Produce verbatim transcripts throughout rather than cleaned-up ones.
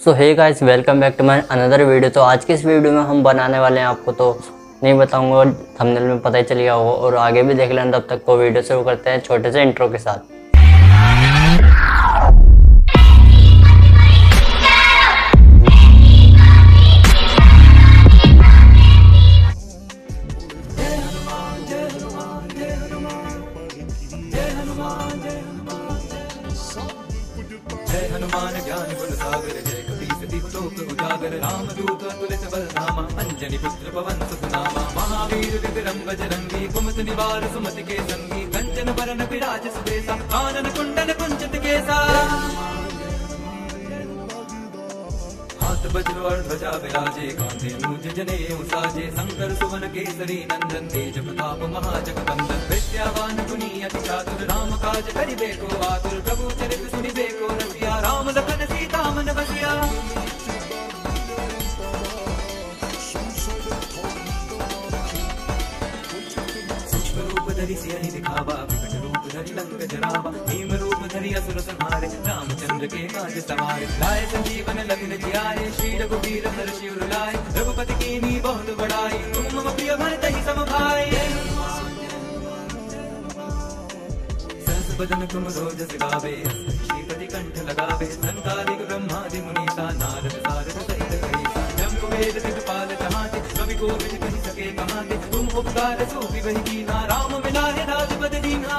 So hey guys, welcome back to my another video. तो आज की इस वीडियो में हम बनाने वाले हैं, आपको तो नहीं बताऊंगा, थंबनेल में पता ही चल गया होगा और आगे भी देख लेना। तब तक को वीडियो शुरू करते हैं छोटे से इंट्रो के साथ। जय हनुमान ज्ञान गुण सागर, जय कपीस तिहु लोक उजागर, राम दूत अतुलित बल धामा, अंजनी पुत्र पवन सुत नामा, महावीर विक्रम बजरंगी, कुमति निवार सुमति के संगी, कंचन बरन विराज सुबेसा, कानन कुंडल कुंचित केसा, हाथ वज्र और ध्वजा विराजे, कांधे मूज जनेऊ साजे, शंकर सुवन केसरी नंदन, तेज प्रताप महाजगवंदन, विद्यावान गुणी अति चातुर, राम काज करिबे को आतुर, प्रभु चरित सुनिबे को रसिया, राम लखन सीता मन बसिया। सूक्ष्म रूप धरि सियहि दिखावा, विकट रूप धरि लंक जरावा, भीम रूप धरि असुर संहारे, रामचंद्र के काज सवारे, लाए संजीवन लखन जियाए, श्री रघुवीर हर्षि उर लाए, रघुपति कीन्ही बहुत बड़ाई, तुम मम प्रिय भरतहि सम भाई। बदन तुम रोज गावे, श्रीपति कंठ लगावे, संकालिक ब्रह्मादि मुनीसा, नारद सारद सहित कहीसा, जम कुबेर दिगपाल जहाते, कवि कोविद कहि सके कहाते, तुम उपकार सोपि वही कीन्हा, राम मिलाए राजपद दीन्हा।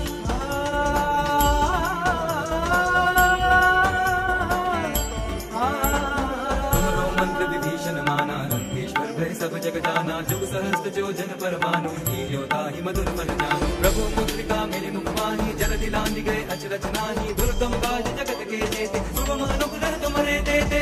तुमरो मंत्र विभीषण माना, लंकेश्वर भय सब जग जाना, जुग सहस्त्र जो जन पर मानो, हीरो ताहि मधुर फल जानो, प्रभु मुद्रिका मेरे मुख वाणी, जलधि लांघि गए अचरज नाहि, दुर्गम काज जगत के जेते, सुगम अनुग्रह तुम्हारे देते।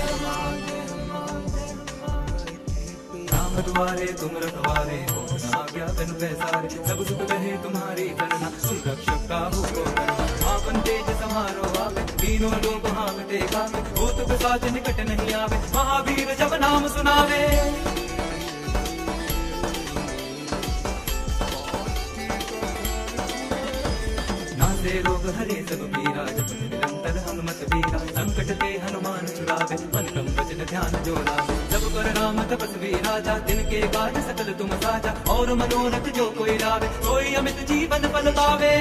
राम दुआरे तुम रखवारे, हो न आज्ञा बिनु पैसारे, सब सुख कहे तुम्हारी करना, तुम रक्षक काहू को डरना, आपन तेज समारो आवे, तीनों लोक हांकते कापे, भूत पिशाच निकट नहीं आवे, महावीर जब नाम सुनावे। नासे रोग हरे सब पीरा, जपत निरंतर हनुमत बीरा, संकट ते हनुमान छुड़ावे, मन क्रम वचन ध्यान जो लावे, सब पर राम तपस्वी राजा, तिनके काज सकल तुम साजा, और मनोरथ जो कोई लावे, सोई अमित जीवन फल पावे।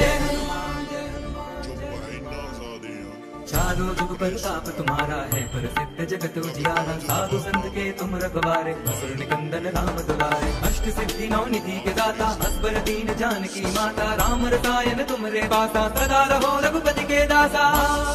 चारों जुग प्रताप तुम्हारा है, प्रसिद्ध जगत उजियारा, साधु संत के तुम रखवारे, असुर निकंदन राम दुलारे, अष्ट सिद्धि नौ निधि के दाता, असबर दीन जानकी माता, राम रसायन तुमरे पासा, सदा रहो रघुपति के दासा।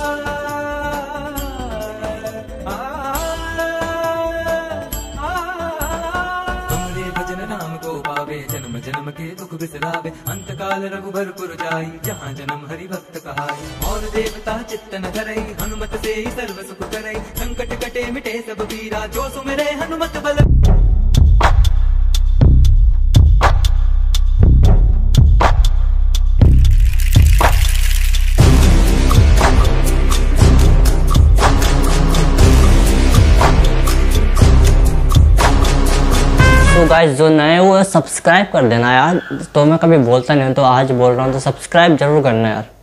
तुमरे भजन नाम को पावे, जन्म जन्म के दुख बिसरावे, अंत काल रघुबरपुर जाई, जहाँ जन्म हरि भक्त कहाई, और देवता चित्त न धरई, हनुमत से ही सर्व सुख करई, संकट कटे मिटे सब पीरा, जो सुमिरे हनुमत बल। तो गाइस, जो नए हुए सब्सक्राइब कर देना यार, तो मैं कभी बोलता नहीं हूँ, तो आज बोल रहा हूँ, तो सब्सक्राइब जरूर करना यार।